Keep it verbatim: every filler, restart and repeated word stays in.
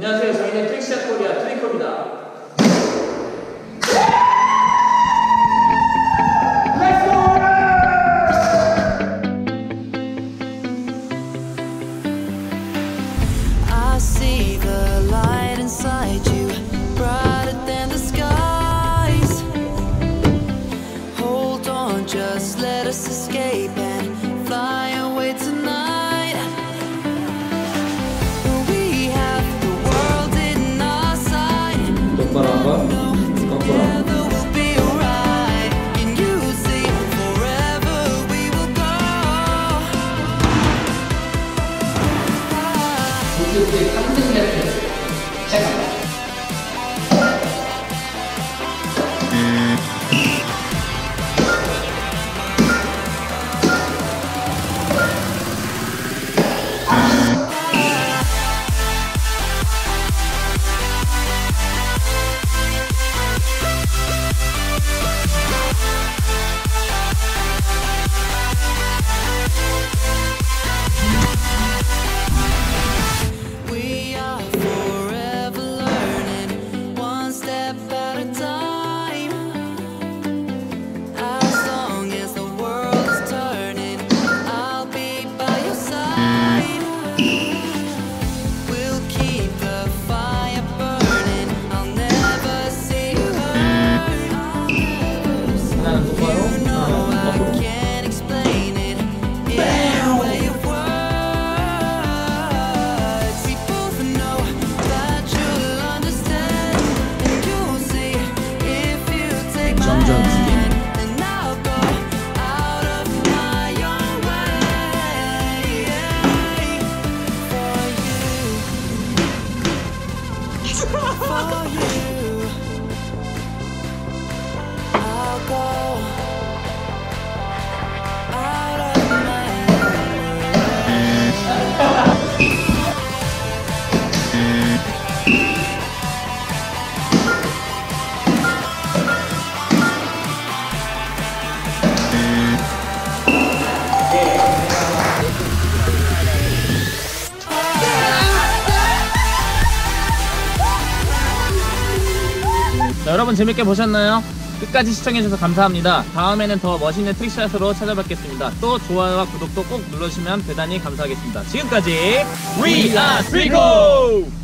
안녕하세요. 저희는 트릭샷 코리아 트리코입니다. I see the light inside you, brighter than the skies. Hold on, just let us escape and fly away tonight. We have the world in our sight. 똑바로 한번, 거꾸로 한번. Together we'll be alright. And you see, forever we will go. 이렇게 삼 등 랩 시작합니다. We are forever learning, one step at a time. As long as the world is turning, I'll be by your side. We'll keep the fire burning, I'll never see you hurt. 하나는 똑바로, You know 하나는 I 거꾸로. can't explain it in a way of words. We both know that you'll understand, and you'll see if you take my 점점 hand, and I'll go out of my own way for you, for you. I'll go out of my 자, 여러분 재밌게 보셨나요? 끝까지 시청해주셔서 감사합니다. 다음에는 더 멋있는 트릭샷으로 찾아뵙겠습니다. 또 좋아요와 구독도 꼭 눌러주시면 대단히 감사하겠습니다. 지금까지 We are 트리코!